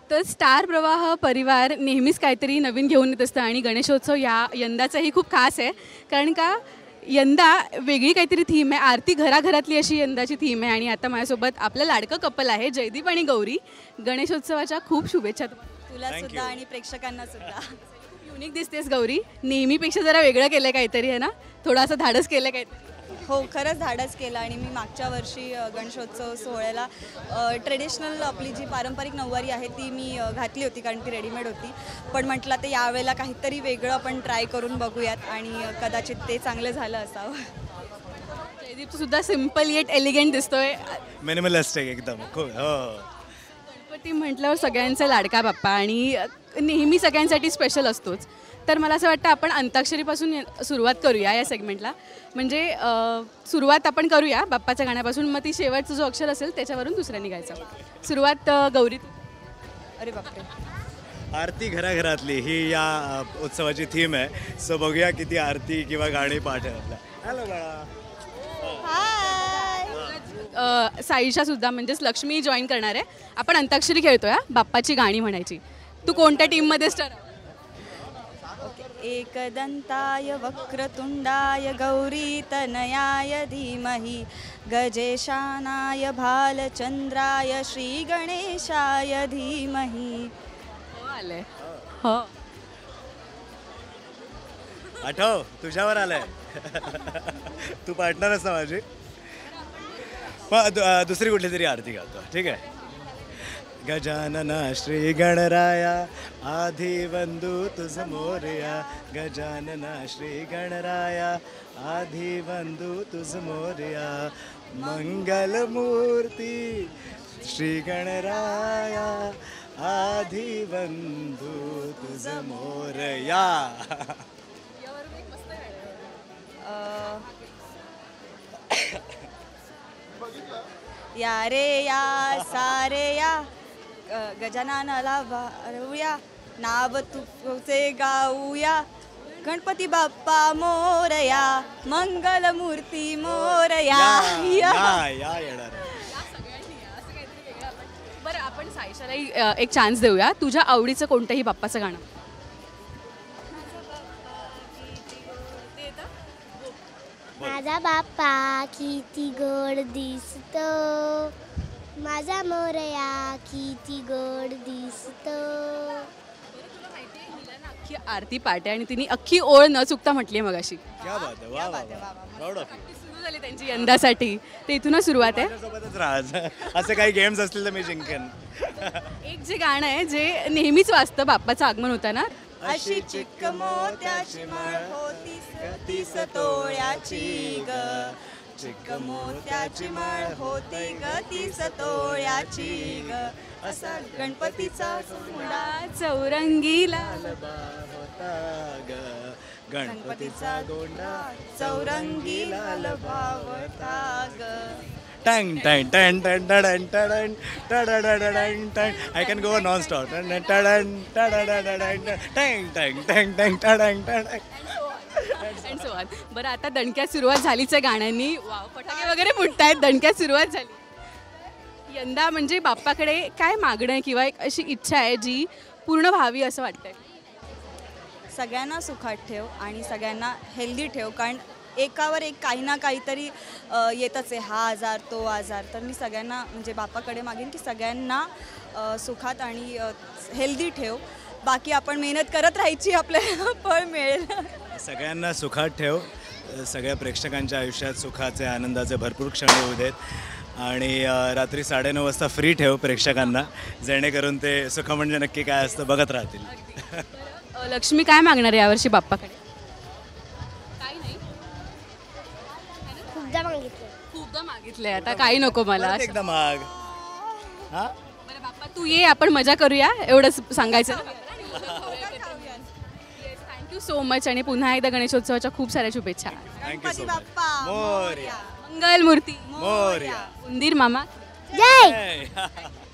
तर स्टार प्रवाह परिवार नेहमीच काहीतरी नवीन घेऊन येत असतं आणि गणेशोत्सव यंदाचाही खूप खास आहे. कारण का यंदा वेगळी काहीतरी थीम आहे. आरती घराघरातली अशी यंदाची थीम आहे. आणि आता माझ्यासोबत आपलं लाडकं कपल आहे जयदीप आणि गौरी. गणेशोत्सवाच्या खूप शुभेच्छा तुला सुद्धा आणि प्रेक्षकांना सुद्धा. युनिक दिसतेस गौरी. नेहमीपेक्षा जरा वेगळं केलं काहीतरी आहे ना. थोडासा धाडस केलं काहीतरी. हो खरंच धाडस केलं. आणि मी मागच्या वर्षी गणेशोत्सव सोहळ्याला ट्रेडिशनल आपली जी पारंपरिक नऊवारी आहे ती मी घातली होती कारण ती रेडीमेड होती. पण म्हटलं ते यावेळेला काहीतरी वेगळं आपण ट्राय करून बघूयात आणि कदाचित ते चांगलं झालं असावं. जयदीप सुद्धा सिम्पल येट एलिगंट दिसतोय. मिनिमलिस्ट एकदम खूप. हो गणपती म्हटल्यावर सगळ्यांचा लाडका बाप्पा आणि नेहमी सगळ्यांसाठी स्पेशल असतोच. तर मला असं वाटतं आपण अंताक्षरीपासून सुरुवात करूया या सेगमेंटला. म्हणजे सुरुवात आपण करूया बाप्पाच्या गाण्यापासून. मग ती शेवटचं जो अक्षर असेल त्याच्यावरून दुसऱ्या निघायचं. सुरुवात गौरी. अरे बापरे. आरती घराघरातली ही या उत्सवाची थीम आहे. सो बघूया किती आरती किंवा गाणी पाठ आहे आपल्या. हॅलो बाळा. साईशा सुद्धा म्हणजेच लक्ष्मी जॉईन करणार आहे. आपण अंताक्षरी खेळतोय. बाप्पाची गाणी म्हणायची. तू कोणत्या टीममध्ये स्टार? एकदंताय वक्रतुंडाय गौरीतनयाय धीमहि गजेशानाय भालचंद्राय श्रीगणेशाय धीमहि. आलंय. हो आठव तुझ्यावर आलंय. तू पार्टनरच ना माझी. पण दुसरी कुठली तरी आरती गातो. ठीक आहे. गजानन श्री गणराया आधी वंदू तुझ मोरया. गजानन श्री गणराया आधी वंदू तुझ मोरया. मंगलमूर्ती श्री गणराया आधी वंदू तुझ मोरया. या रे या सारे या गजाननाला वारूया नाव तुझे गाऊया. गणपती बाप्पा मोरया मंगलमूर्ती मोरया. बरं आपण साईशालाही एक चान्स देऊया. तुझ्या आवडीचं कोणतंही बाप्पाचं गाणं. माझा बाप्पा किती गोड दिसतो. माझा मोरया किती गोड दिसतो. अख्खी आरती पाठ आहे आणि तिने अख्खी ओळ न चुकता म्हटली आहे मगाशी. क्या बात आहे. वा वा वा. Proud of you. सुरू झाली त्यांची यंदासाठी. ते इथूनच सुरुवात आहे. सोबतच राहा. असे काही गेम्स असतील तर मी जिंकेन. एक जे गाणं आहे जे नेहमीच वाजतं बाप्पाचं आगमन होताना. अशी चिक्क मोत्याची माळ होती 30 तोळ्याची ग. चिक्क मोत्याची माळ होती ग 30 तोळ्याची ग. असा गणपतीचा सोंडा चौरंगी लाल होता ग. गणपतीचा गोंडा चौरंगी लाल भावता ग. टँग टँग टँग टँग टडन टडन टडडडडन टँग. I can go non stop. टडन टडन टडडडडन टँग टँग टँग टँग टडन टडन. And so on. बरं आता दणक्यात सुरुवात झालीच आहे गाण्यांनी. वाव फटाके वगैरे फुटतायत. दणक्यात सुरुवात झाली. यंदा म्हणजे बाप्पाकडे काय मागणं आहे किंवा एक अशी इच्छा आहे जी पूर्ण व्हावी असं वाटतंय? सगळ्यांना सुखात ठेव आणि सगळ्यांना हेल्दी ठेव. कारण एकावर एक काही ना काहीतरी येतच आहे. हा आजार तो आजार. तर मी सगळ्यांना म्हणजे बाप्पाकडे मागेन की सगळ्यांना सुखात आणि हेल्दी ठेव. बाकी आपण मेहनत करत राहायची आपल्याला फळ मिळेल. सगळ्यांना सुखात ठेव. सगळ्या प्रेक्षकांच्या आयुष्यात सुखाचे आनंदाचे भरपूर क्षण येऊ देत. आणि रात्री 9:30 वाजता फ्री ठेव प्रेक्षकांना जेणेकरून ते सुख म्हणजे नक्की काय असतं बघत राहतील. लक्ष्मी काय मागणार आहे यावर्षी बाप्पाकडे? खूपदा मागितलंय. आता काही नको मला. एकदा माग. हा बरं बाप्पा तू ये आपण मजा करूया एवढंच सांगायचं. Thank you so much. आणि पुन्हा एकदा गणेशोत्सवाच्या खूप साऱ्या शुभेच्छा. Thank you so much. Bappa Morya Mangalmurti Morya. उंदीर मामा जय.